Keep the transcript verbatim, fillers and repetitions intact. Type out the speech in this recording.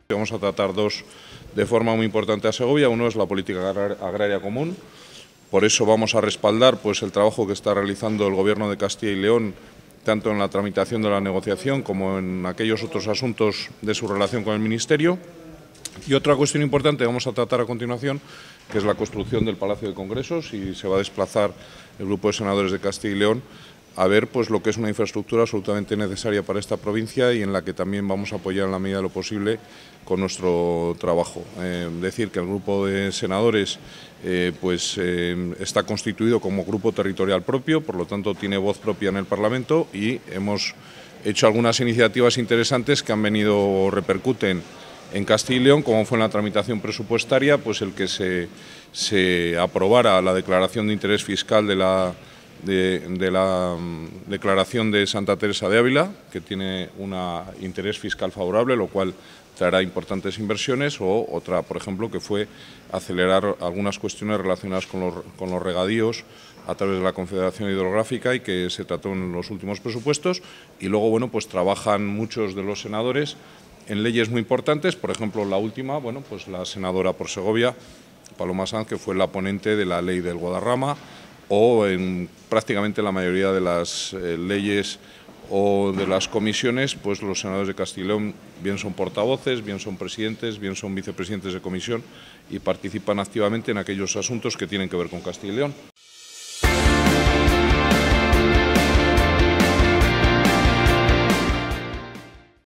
Vamos a tratar dos de forma muy importante a Segovia. Uno es la política agraria común. Por eso vamos a respaldar pues, el trabajo que está realizando el Gobierno de Castilla y León, tanto en la tramitación de la negociación como en aquellos otros asuntos de su relación con el Ministerio. Y otra cuestión importante que vamos a tratar a continuación, que es la construcción del Palacio de Congresos, y se va a desplazar el Grupo de Senadores de Castilla y León a ver pues, lo que es una infraestructura absolutamente necesaria para esta provincia y en la que también vamos a apoyar en la medida de lo posible con nuestro trabajo. Eh, decir que el Grupo de Senadores eh, pues, eh, está constituido como grupo territorial propio, por lo tanto tiene voz propia en el Parlamento y hemos hecho algunas iniciativas interesantes que han venido o repercuten en Castilla y León, como fue en la tramitación presupuestaria, pues el que se, se aprobara la declaración de interés fiscal de la, de, de la um, declaración de Santa Teresa de Ávila, que tiene un interés fiscal favorable, lo cual traerá importantes inversiones, o otra, por ejemplo, que fue acelerar algunas cuestiones relacionadas con los, con los regadíos a través de la Confederación Hidrográfica y que se trató en los últimos presupuestos. Y luego, bueno, pues trabajan muchos de los senadores en leyes muy importantes, por ejemplo, la última, bueno, pues la senadora por Segovia, Paloma Sanz, que fue la ponente de la ley del Guadarrama, o en prácticamente la mayoría de las eh, leyes o de las comisiones, pues los senadores de Castilla y León bien son portavoces, bien son presidentes, bien son vicepresidentes de comisión y participan activamente en aquellos asuntos que tienen que ver con Castilla y León.